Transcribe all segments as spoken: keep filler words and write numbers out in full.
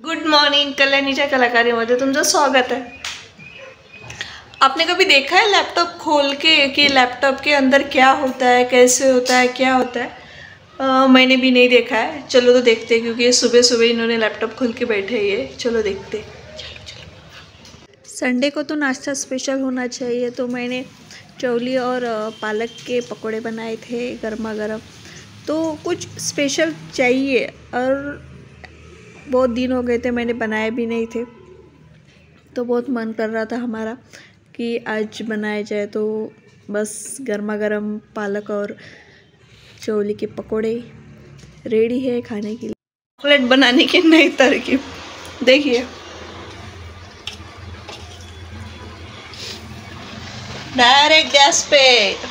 Good morning. कल्याणीच्या कलाकारीमध्ये तुमचं स्वागत है. आपने कभी देखा है लैपटॉप खोल के कि लैपटॉप के अंदर क्या होता है, कैसे होता है, क्या होता है? आ, मैंने भी नहीं देखा है. चलो तो देखते हैं, क्योंकि सुबह सुबह इन्होंने लैपटॉप खोल के बैठे ही है. चलो देखते. चलो चलो. संडे को तो नाश्ता स्पेशल होना चाहिए, तो मैंने चौली और पालक के पकोड़े बनाए थे गर्मा गर्म. तो कुछ स्पेशल चाहिए, और बहुत दिन हो गए थे मैंने बनाए भी नहीं थे, तो बहुत मन कर रहा था हमारा कि आज बनाया जाए. तो बस गर्मा गर्म पालक और चौली के पकोड़े रेडी है खाने के लिए. चॉकलेट बनाने की नई तरकीब देखिए. डायरेक्ट गैस पे.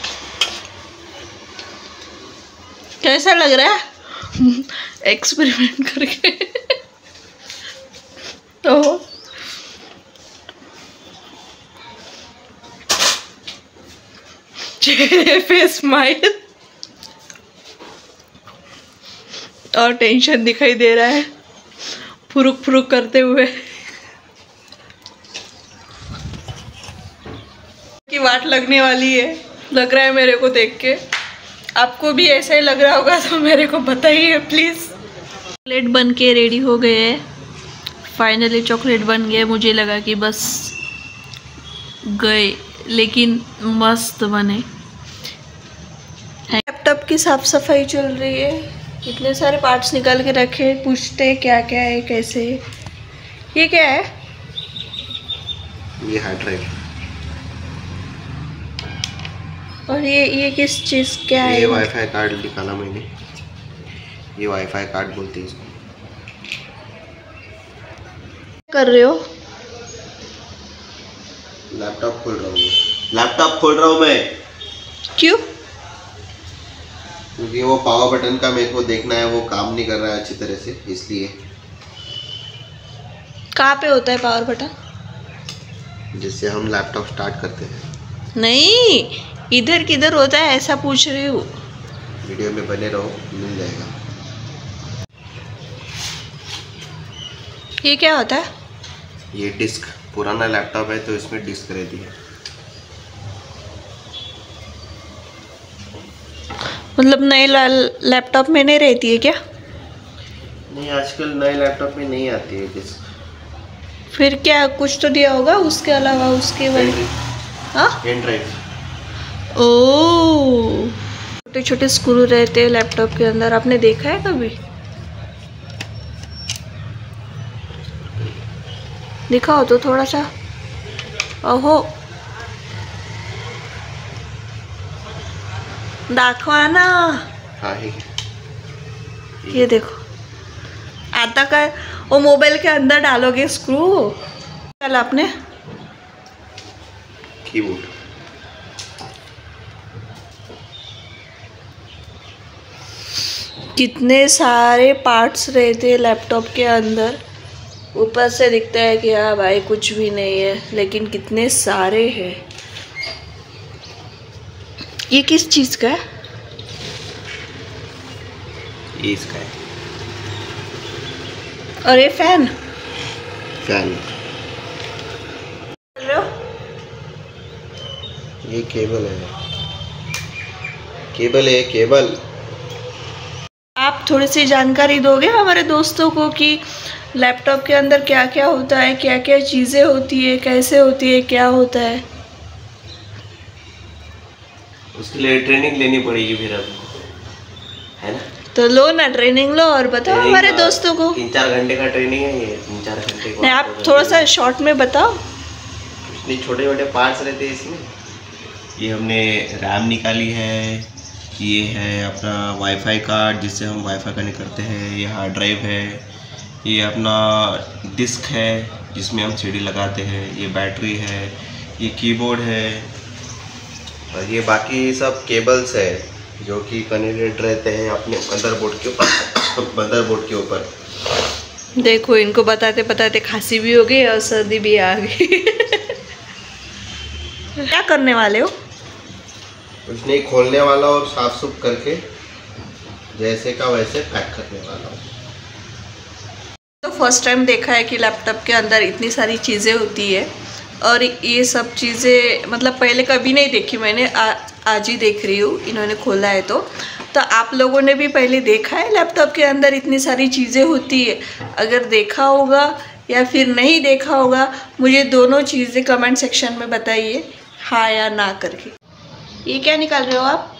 कैसा लग रहा है एक्सपेरिमेंट करके? तो चेहरे पे स्माइल और टेंशन दिखाई दे रहा है फुरुक फुरुक करते हुए. की वाट लगने वाली है, लग रहा है मेरे को देख के. आपको भी ऐसा ही लग रहा होगा तो मेरे को बताइए प्लीज़. चॉकलेट बन के रेडी हो गए हैं. फाइनली चॉकलेट बन गए. मुझे लगा कि बस गए, लेकिन मस्त बने. लैपटॉप की साफ सफाई चल रही है. इतने सारे पार्ट्स निकाल के रखे. पूछते क्या क्या है, कैसे है. ये क्या है? ये हार्ड ड्राइव. और ये ये किस चीज़ क्या है? ये वाईफाई कार्ड निकाला मैंने. ये वाईफाई कार्ड बोलते हैं इसको. कर रहे हो? लैपटॉप खोल रहा हूँ. लैपटॉप खोल रहा हूँ मैं. क्यों? क्योंकि वो पावर बटन का मेरे को देखना है, वो काम नहीं कर रहा है अच्छी तरह से, इसलिए. कहाँ पे होता है पावर बटन? जिससे हम लैपटॉप स्टार्ट करते हैं. नहीं, इधर किधर होता है ऐसा पूछ रही हूँ. वीडियो में बने रहो, मिल जाएगा. ये क्या होता है? ये डिस्क. पुराना लैपटॉप है तो इसमें डिस्क रहती है. मतलब नए लैपटॉप में नहीं रहती है क्या? नहीं, आजकल नए लैपटॉप में नहीं आती है डिस्क. फिर क्या कुछ तो दिया होगा उसके अलावा, उसके वजह. हाँ, पेन ड्राइव. ओह, छोटे छोटे स्क्रू रहते हैं लैपटॉप के अंदर. आपने देखा है कभी? दिखाओ तो थोड़ा सा. ओहो, दाखवा ना. हाँ ही. ये देखो. आता का वो मोबाइल के अंदर डालोगे स्क्रू. कल आपने कीबोर्ड. कितने सारे पार्ट्स रहते हैं लैपटॉप के अंदर. ऊपर से दिखता है कि हाँ भाई कुछ भी नहीं है, लेकिन कितने सारे हैं. ये किस चीज़ का है? ये इसका है. और ये फैन. फैन. ये केबल है. केबल है, केबल. आप थोड़ी सी जानकारी दोगे हमारे दोस्तों को कि लैपटॉप के अंदर क्या क्या होता है, क्या क्या चीज़ें होती है, कैसे होती है, क्या होता है? उसके लिए ट्रेनिंग लेनी पड़ेगी फिर अब, है ना? तो लो ना, ट्रेनिंग लो और बताओ हमारे दोस्तों को. तीन चार घंटे का ट्रेनिंग है ये. तीन चार घंटे को. नहीं, आप थोड़ा सा शॉर्ट में बताओ. इतने छोटे छोटे पार्ट्स रहते हैं इसमें. ये हमने रैम निकाली है. ये है अपना वाईफाई कार्ड, जिससे हम वाईफाई कनेक्ट करते हैं. ये हार्ड ड्राइव है. ये अपना डिस्क है जिसमें हम सीडी लगाते हैं. ये बैटरी है. ये कीबोर्ड है. और ये बाकी सब केबल्स है जो कि कनेक्टेड रहते हैं अपने मदरबोर्ड के ऊपर. मदरबोर्ड के ऊपर. देखो, इनको बताते बताते खांसी भी हो गई और सर्दी भी आ गई. क्या करने वाले हो? कुछ नहीं, खोलने वाला और साफ सुफ करके जैसे का वैसे पैक करने वाला हूँ. फर्स्ट टाइम देखा है कि लैपटॉप के अंदर इतनी सारी चीज़ें होती है, और ये सब चीज़ें मतलब पहले कभी नहीं देखी मैंने, आ, आज ही देख रही हूँ, इन्होंने खोला है तो तो आप लोगों ने भी पहले देखा है लैपटॉप के अंदर इतनी सारी चीज़ें होती है? अगर देखा होगा या फिर नहीं देखा होगा, मुझे दोनों चीज़ें कमेंट सेक्शन में बताइए, हाँ या ना करके। ये क्या निकाल रहे हो आप?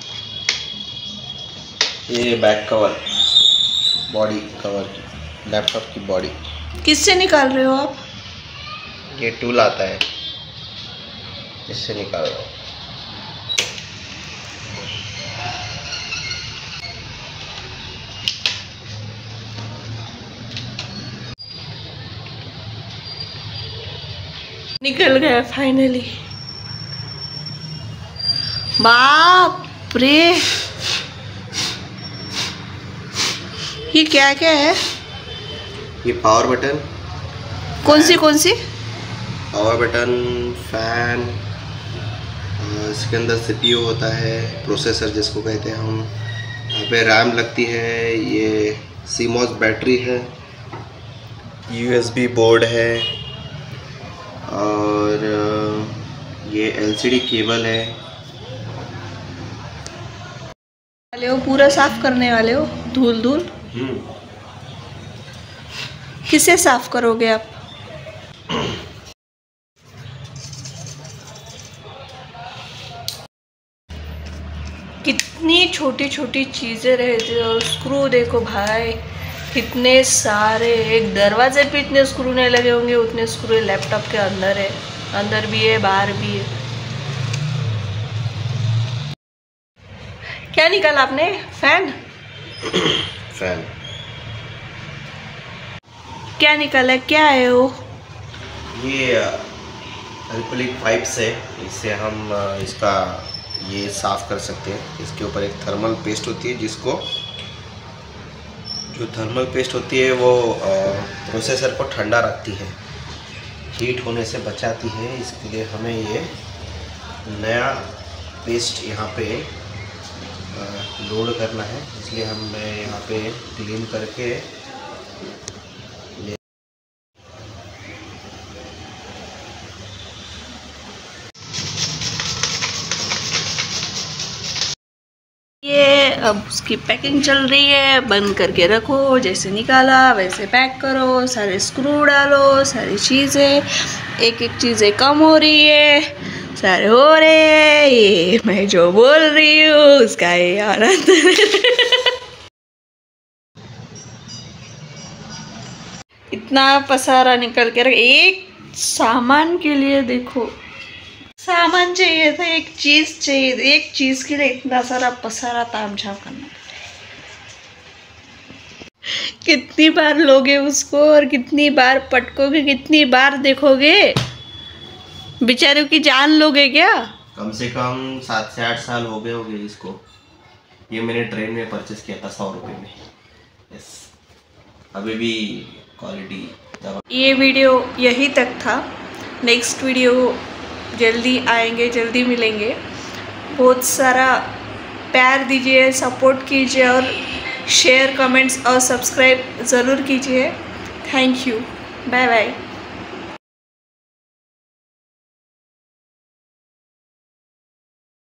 ये back cover, body cover, laptop की बॉडी। किससे निकाल रहे हो आप? ये टूल आता है, इससे निकाल रहा हूँ। निकल गया फाइनली। बाप रे, ये क्या क्या है? ये पावर बटन। कौन सी कौन सी? पावर बटन, फैन, इसके अंदर सीपीयू होता है, प्रोसेसर जिसको कहते हैं हम। यहाँ पे रैम लगती है, ये सीमॉस बैटरी है, यूएसबी बोर्ड है, और ये एलसीडी केबल है। वाले हो पूरा साफ करने वाले हो, धूल धूल किससे साफ करोगे आप? कितनी छोटी छोटी चीज़ें रहती है, और स्क्रू देखो भाई कितने सारे, एक दरवाजे पे इतने स्क्रू नहीं लगे होंगे उतने स्क्रू लैपटॉप के अंदर है, अंदर भी है बाहर भी है। क्या निकाला आपने? फैन? फैन। क्या निकाला, क्या है वो? ये अल्कोहलिक पाइप्स है, इससे हम इसका ये साफ़ कर सकते हैं। इसके ऊपर एक थर्मल पेस्ट होती है, जिसको जो थर्मल पेस्ट होती है वो प्रोसेसर को ठंडा रखती है, हीट होने से बचाती है। इसके लिए हमें ये नया पेस्ट यहाँ पे लोड करना है, इसलिए हम मैं यहाँ पे क्लीन करके ये अब उसकी पैकिंग चल रही है, बंद करके रखो, जैसे निकाला वैसे पैक करो, सारे स्क्रू डालो, सारी चीज़ें, एक एक चीज़ें कम हो रही है, सारे हो रहे हैं, ये मैं जो बोल रही हूँ उसका ये आनंद। इतना पसारा निकल के रख, एक सामान के लिए देखो, सामान चाहिए था, एक चीज चाहिए, एक चीज के लिए इतना सारा पसारा तामझाम करना। कितनी बार लोगे उसको, और कितनी बार पटकोगे, कितनी बार देखोगे? बेचारों की जान लोगे क्या? कम से कम सात से आठ साल हो गए होंगे इसको। ये मैंने ट्रेन में परचेस किया था सौ रुपये में। यस, अभी भी क्वालिटी। ये वीडियो यही तक था, नेक्स्ट वीडियो जल्दी आएंगे, जल्दी मिलेंगे। बहुत सारा प्यार दीजिए, सपोर्ट कीजिए, और शेयर, कमेंट्स और सब्सक्राइब ज़रूर कीजिए। Thank you, bye bye.